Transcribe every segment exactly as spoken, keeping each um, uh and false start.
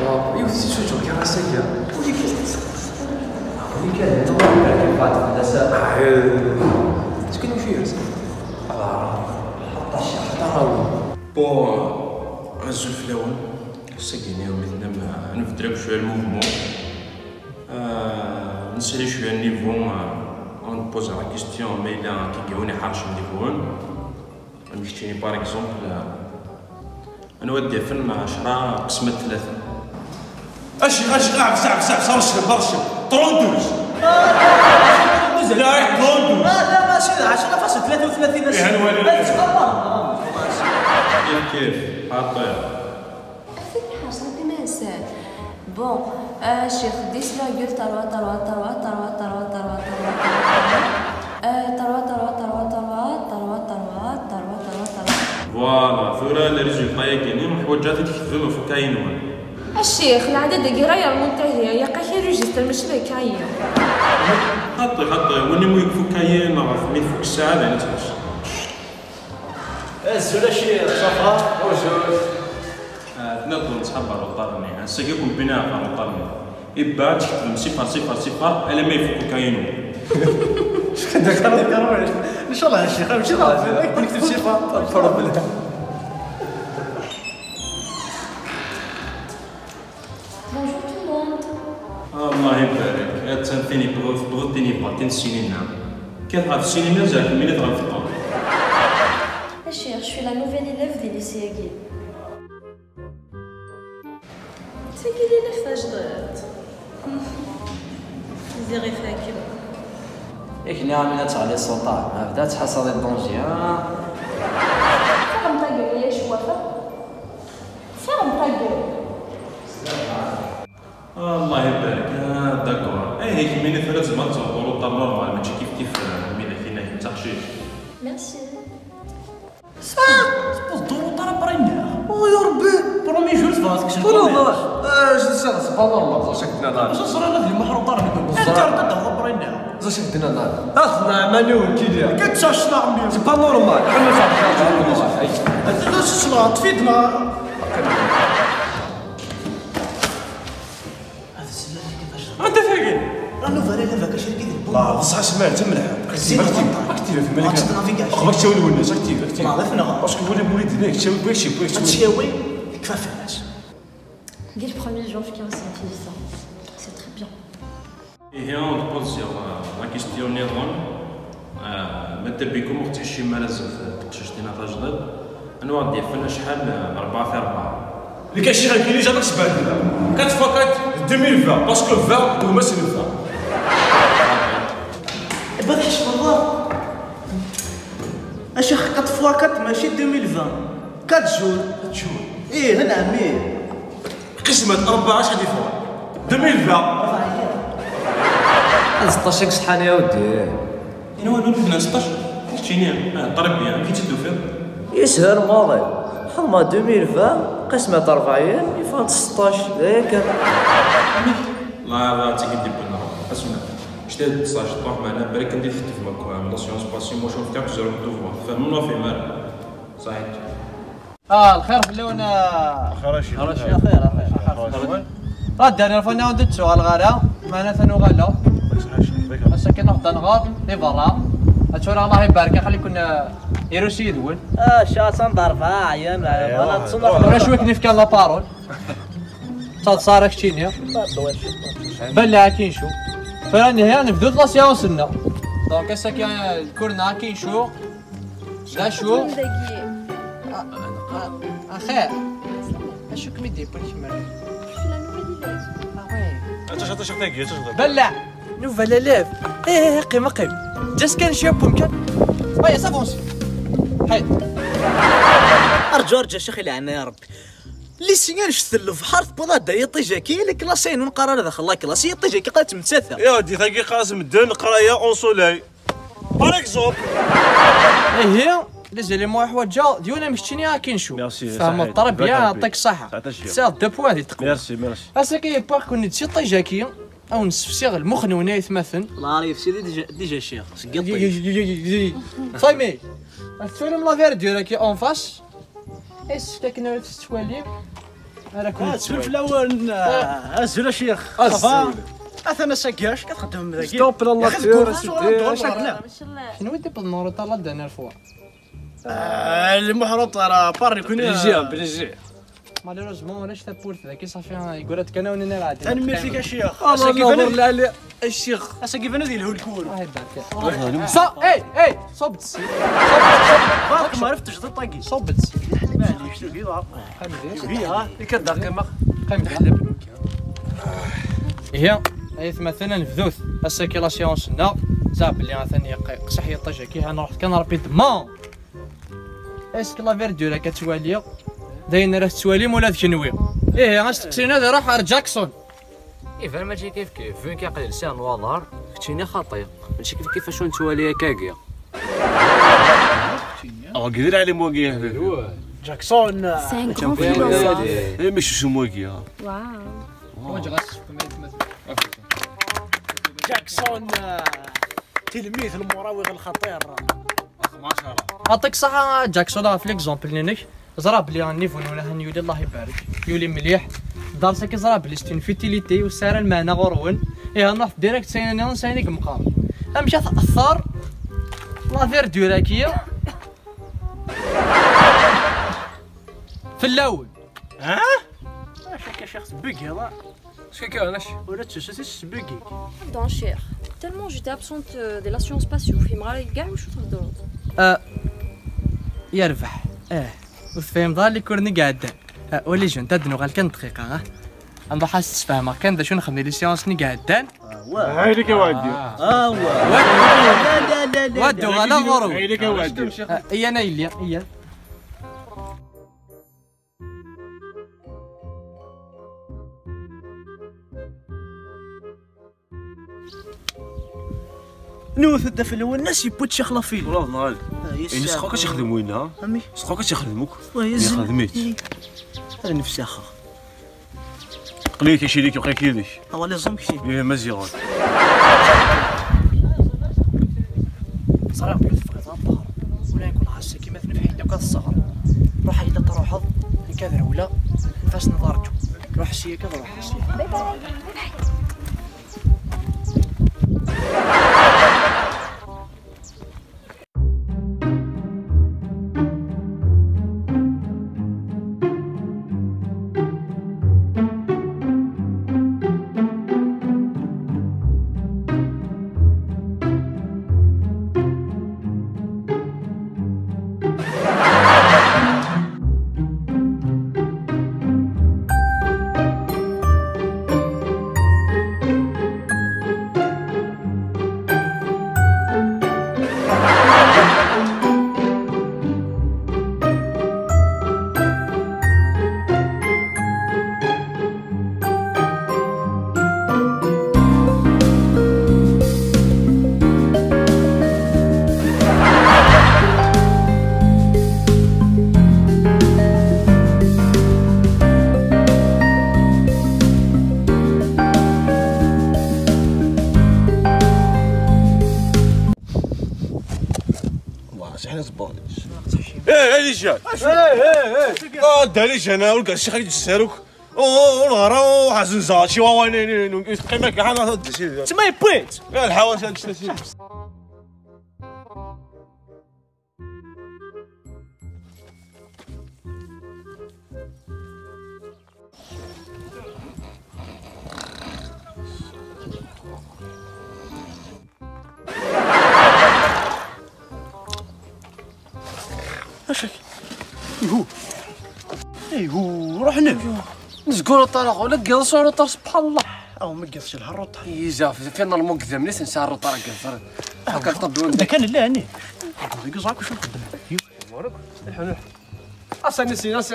يو تشوفوا كي راه ساكا ولي كاس ولي كان هذا هو اللي فات هذا ساعه شكون فيه الله حط الشيء طراوي بون الزول في الاول ساكيني مثلا ما نفدرك شويه الموفمون نسالي شويه النيفو اون بوز لا كيستيون مي لا كيجيوني حارش النيفون نمشيني باغ اكزومبل انا ودي فن عشرة قسمة ثلاثة اشي اشي قاعد ساعة ساعة رشب برشب طروندوز لا طروندوز لا لا ماشي عشرة فاصلة ثلاثة وثلاثين ايه هالوالد كيف كيف حاطين الفكرة صافي ما نسال بون شيخ ديس فاغول تروا تروا تروا تروا تروا تروا تروا تروا تروا تروا تروا تروا تروا تروا تروا تروا فوالا ثورة لي ريزولطا كاينين حوايجات تكتبوا في كاينون الشيخ العدد قرايه المنتهيه يقع في ريجستر مش لك هيا حطي حطي وني مو يكفو كاين نعرف مي فوق الساعة لا نتفاش الزول شي صفا وجوج تنظم نصحاب الوطارني هساكيكم بناء على الوطارني إبا تكتب صفر صفر صفر إلا ما يفوقو كاينو هذاك انا ان شاء الله الشيخ ماشي غلط نكتب صفه فرض بالله Bonjour tout le monde. الله يبارك يا تنتيني بغضتيني بغضتين السنين نعم كيف غاف السينما زعما ملي تغاف الطون Cher, je suis la nouvelle élève des lycées Aguil. C'est qui l'élève فجرت؟ زيري فاكر. ياك نعم تغلي السلطان بدات حصل الدونجي ها Ferme ta gueule, ليش وفا؟ Ferme ta gueule. الله يبارك اه داكور اي هيك ملي ثلاث زعما تصوروا طاب نورمال ماشي كيف كيف ملي كاين هيك تخشيش Merci. سبوز دورو طرا برينا او يا ربي برومي جور فاسك شنو والله اش سا سبا نورمال زا شكدنا نار اش صرا هذا المحروق طرا نقول انت راه برينا زا شكدنا نار اصلا مانيو كيدير كتشاش عمي سبا نورمال حنا صافي انت شنو تفيدنا هذا السلام كيفاش انت فاكر رانو فالي لا فاكر شي كيدير لا بصح سمع انت مليح اكتيف اكتيف في الملك خباك تشاوي الناس اكتيف اكتيف ما عرفنا باسكو ولي وليد هناك تشاوي بغيت شي بغيت تشاوي كيف الناس Dès le premier jour, je commence à utiliser ça. C'est très bien. هي اون بوز لا كيستيون نيرون مادا بكم وقت شي مالز تقشش دينا تجدد انا واحد ديال شحال أربعة في أربعة اللي كاين شي غير كاين اللي جابك تبادل كتفكرت ألفين وعشرين باسكو عشرين هما سي عشرين بعد حش والله اش خط فواكات ماشي ألفين وعشرين كات جور كات جور ايه نعم قسمت أربعة اش غادي فوا ألفين وعشرين ستطاش شحال يا ودي انا هو نبدا ستطاش شتيني طرب بيان كي تدو فيه يسهل ماضي حما ألفين وعشرين قسمة أربعين يفهم ستطاش ذاك لا لا تيجي بنا اسمع شتي ستطاش تروح معنا بالك ندير في التفما ناسيون سباسيو مو شوف تاعك زرب دوفوا فهمنا في مال صحيح اه الخير خلونا خراشي خراشي خير خير رد انا فانا ندت سؤال غالا معناتها انه غالا مساكن نقدر نغار لي برا اتشونا الله يبارك خلي كنا يروسي يدون اه شاسان ضربة عيان انا تصنع ولا شوي كنيف كان لا بارول صاد صار كتينيا بلا كاين شو فراني هنا نبدو لا سيونس لنا دونك هسا كاين كورنا كاين شو لا شو اخير اشوك ميدي بوليش مالك انت شاطر شاطر كي شاطر بلع نوفل اليف ايه قيمه قيم جاست كان شي بومكان ويا صافونس حيد ارجو ارجع شيخي لعنا يا ربي لي سينال شتلو في حرف بلاد يطي جاكي لي كلاسين ونقرا هذا خلا كلاس يطي جاكي قالت متساثه يا ودي ثاقي قاسم الدين قرايه اون سولاي باغ اكزومبل ايه هي لي زيليمون حوايج ديونا مشتيني كاين شو فهم الطرب يا يعطيك الصحه ساعه دو بوان دي تقوى ميرسي ميرسي هسا كي باغ كون تسي طي جاكي او نسفسيغ المخنونه يتمثل الله ريف سيدي ديجا ديجا شيخ صايمي تفهم لا فير ديالك اون فاس اس تكنا تستوالي انا كنت تسولف الاول ازول الشيخ صافا اثنا سكاش كتخدم ذاك ستوب الله تير سيدي شنو يدي بالنور طلع دنا الفوا المحروط راه باري كون بلجيا بلجيا مالوريزمون علاش تابورت ذاك صافي يقول لك انا وانا غادي انا ميرسيك الشيخ الله نظر لي الشيخ اسا كيف انا ديال الكول صا اي اي صبت السي باك ما عرفتش طاقي صبت السي معليش شنو كيضا خمدي هي اللي كدقيمه خمدي هي اي مثلا نفذوث الساكي لا سيونسنا زاب اللي ثاني قصح يطيش كي انا رحت كان رابيدمون اسك لا فيردولا كتوالي داين راه توالي مولا كنوي ايه غنستقسينا هذا راه حار جاكسون ايفا ماشي كيف كيف فين كيعقل لسان والله كتشيني خاطيه ماشي كيف كيفاش نتوالي كاكيا اه قدر على موكيه هذا جاكسون C'est un grand philosophe. ايه ماشي شو موكيه Waouh. جاكسون تلميذ المراوغ الخطير نعطيك صح جاكسون في ليكزومبل نينك زرا بلي النيفو ولا هنيولي الله يبارك يولي مليح دارسا كي زرا بلي ستين فيتيليتي وسار المعنى غرون ايه نروح ديريكت سايناني ساينيك مقام امشي تاثر لا فيردولا كيا في الاول ها شكا شخص بيكي هذا شكا علاش ولا تسوسيس بيكي Dans cher. Tellement j'étais absente euh, de la science spatiale. في مرة كاع واش تهضروا. اه يربح اه وتفهم ضال اللي كورني قاعد اه ولي جون تدنو غال كان دقيقه ها انا حاسس تفهمها كان دا شنو نخدم لي سيونس ني قاعدان هاي لك يا ودي اه هو لا لا لا ودو غلا غرو هاي لك يا ودي هي انا اللي هي نوث الدفع الاول الناس يبوت شيخ لافيل والله نهار يعني سخوك تخدم وين ها امي سخوك تخدموك وهي اللي خدميت انا نفسي اخا قليك شي ليك وقيك يديك هو لي زوم كشي ايه مزيان صراحه بلوث فقط الظهر ولا يكون حاسه كيما في نفحي دوكا الصغر روح اذا تروح كذا ولا فاش نضارجو روح شي كذا روح شي باي باي ايه هاني جا ايه ايه ايه اه دالي جانا ولقى شي حاجه تساروك او الغرا وحزن زاد شي واوانين قيمه كاع انا هاد تما يبويت يا الحواس هاد الشيء اشك يهو ايهو روح هنا نزقولو الطريق ولا قلصوا الروطار سبحان الله او ما قصش الهروط يجا فين المقدم نيس نسى الروطار قلص هكا طبلون اذا كان لا هني قصعك واش نقدم نلحق اصلا نسي نسي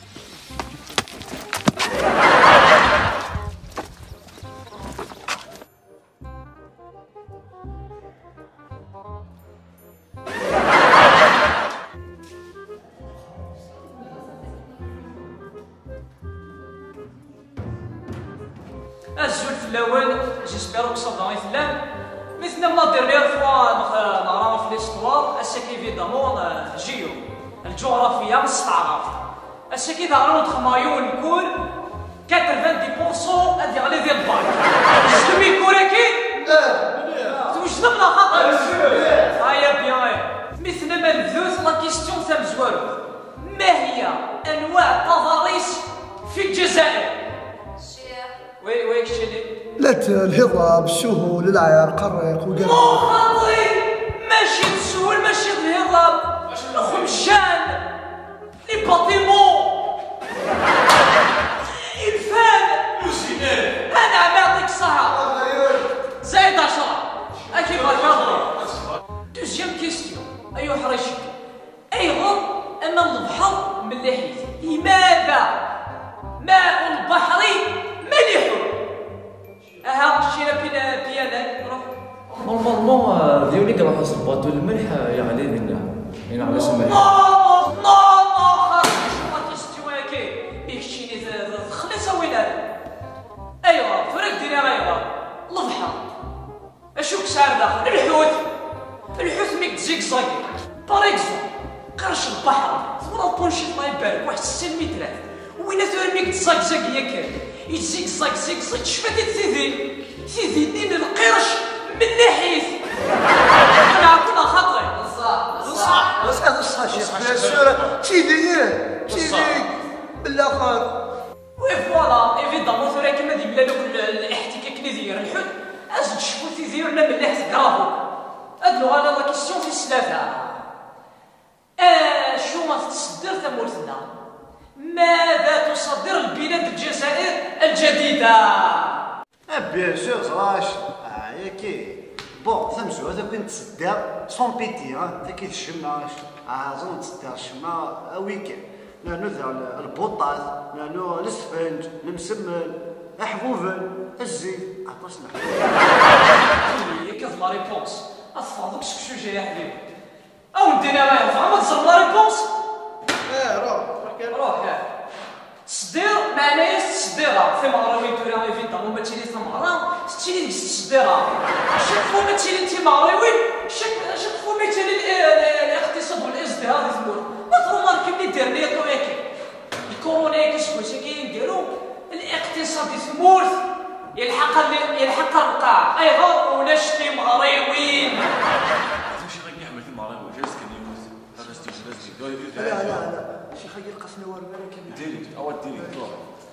الزول في الاول جيسبيرو كو صاب دون يتلام مثل ما ديرنيير فوا نقراو في ليستوار اساك ايفيدامون جيو الجغرافيا مستعرف اساك اذا غنوض خمايون الكل ثمانين بالمئة هادي غالي ديال الباك شفتو ميكو راكي؟ اه توجد بلا خطر هيا بيان مثل ما نبدوز لا كيستيون تاع مزوارو ما هي انواع التضاريس في الجزائر؟ وي وي كشتي لات الهضاب السهول العيار قريق وقرق مو خاطري ماشي السهول ماشي الهضاب الخمشان لي باتيمون الفان انا نعطيك الصحة زايد عشرة اكيد غادي دوزيام كيستيون ايوا حريشي ايضا ان البحر مليح لماذا ماء البحر ملح؟ اها شتينا بين بيانات روح نورمالمون ديونيك راح يصبطوا الملح يعني لنا هنا على سماح نو نو نو شوف كيستيون هاكي بيشتيني خلصها وين هذا ايوا فرق دينا ايوا البحر اشوف سعر داخل الحوت الحوت ميك زيكزاكي باغ اكزومبل قرش البحر ولا بونشيت الله يبارك واحد ستة مترات وين ثور ميك تزاكزاك ياك يزيكزاك زيكزاك شفاتي سيدي سيدي دين القرش من ناحية انا عقلنا خطري بصح بصح بصح بصح شيخ بيان سور سيدي سيدي بالاخر وي فوالا ايفيدامون ثورا كيما دي بلا دوك الاحتكاك اللي داير الحوت اش تشوفو تيديرنا ملاح كرافو هاد لو انا لا كيسيون في السلافه اه شو ما تصدر ثمورتنا ماذا تصدر البلاد الجزائر الجديده؟ بيان سور صراش ياكي بون فهمتو هذا كنت تصدر سون بيتي ها تا كيتشمع عازون تصدر الشمع ويكان لانو البوطات لانو الاسفنج المسمن الحبوبن الزيت عطاشنا ياك لا ريبونس اصفادوك سكسو جاي يا حبيبي او ندينا ما ينفع ما تصر لا ريبونس اه روح روح تصدير معناها تصديرها في مغراوي توري ايفيدامون ما تيلي ثمرة تيلي ديك التصديرها شوفوا ما تيلي انت مغراوي شوفوا ما تيلي الاقتصاد والازدهار ديال الثمور مثلا ماركي ملي دار لي طويكي الكورونا كيشكون شي كيديروا الاقتصاد ديال الثمور يلحق يلحق القاع ايضا ونشتي مغراويين شي غير يحمل في المغرب وجالس كان يموت هذا ستيج لا لا لا شي خير قسنا وربنا كان ديري اول ديري روح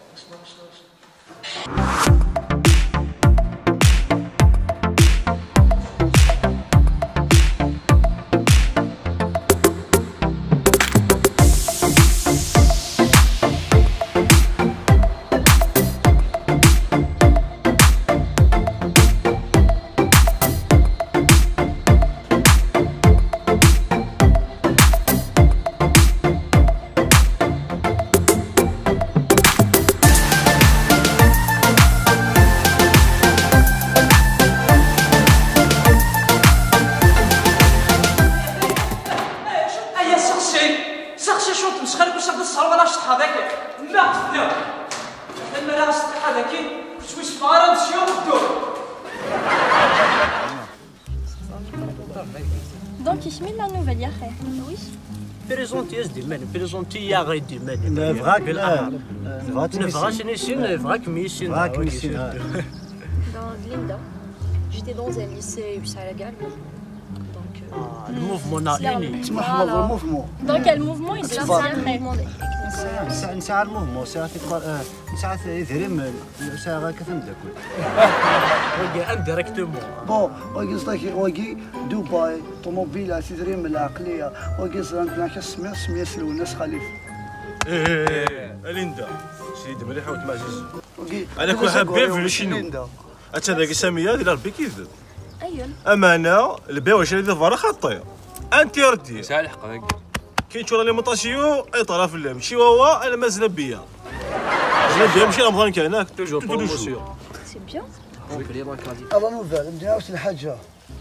Donc ich min la nouvelle yache. Oui. بريزونتي دي مان بريزونتي يا غير دي مان فراك لا فراك نفراش نيسين فراك ميسين فراك ميسين Dans Glinda. J'étais dans un lycée Hussar Lagal. Donc euh, le mouvement ناقيني تسمى حفظ الموفمون. Donc quel mouvement il s'appelle نساء نساء الموفمون ساعات ساعات يذرم ساعات كثم داكل وجي انديريكتومون بون وجي صداكي وجي دبي طوموبيله تدريم العقليه وجي صداك سميه سميه الناس خليفه ايه ليندا سيدي مليح حوت معزز انا كون حابين في شنو اتا ذاك سميه ديال ربي كيذب ايوا امانه البيع واش اللي فارا خطيه انت ردي ساعه الحق هكا كاين شو ليمونطاسيون اي طرف اللام شي هو انا ما زنبيه زنبيه ماشي رمضان كان هناك توجور بروموسيون سي بيان الله نوفال بدينا واش الحاجه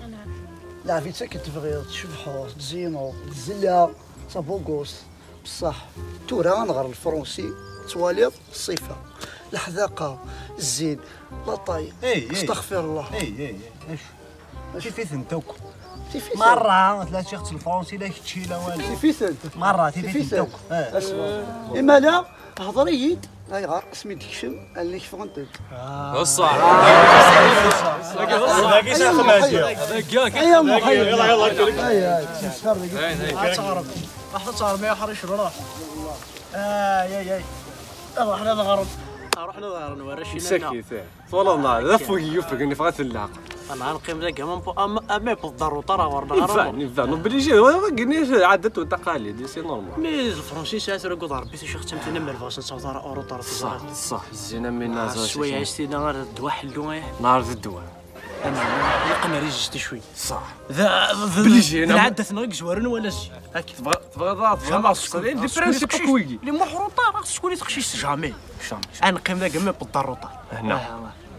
لا فيتا كتبغي تشبحو تزينو تزلا صابوغوس بصح تورا غنغر الفرونسي تواليط الصفه الحذاقه الزين لاطاي استغفر الله اي اي ماشي في ثنتوك تيفيسن مرة ثلاث شخص الفرنسي لا كتشي لا والو تيفيسن مرة تيفيسن اسمع اما لا هضريد هاي غار اسمي تكشم اللي شفغنت الصح باقي شاخ ماشي هذاك ياك يلا يلا يلا هاي هاي تعرف راح تصار ما يحرش روح اي اي اي يلا احنا نغرب روح نظهر نورشينا سكيت والله لا فوق يوفق اني بغيت نلاقى انا نقيم ذاك اما اما بالضر طرا ورنا نفعني نفعني بليجي قلني عادات وتقاليد سي نورمال مي الفرنسي ساتر قد ربي شيخ تمتنا من الفاس صوت اورو طرا صح صح زينا من الناس شويه عشتينا غير الدواء حلو نهار الدواء انا يقنا ريجست شوي صح ذا بليجي انا العاده ثنق زوارن ولا شي هاك تبغى تبغى ضاف جامع الصليل دي برانسيب كويكي اللي محروطه خاص شكون يتخشيش جامي جامي انا نقيم ذاك ما بالضر طار هنا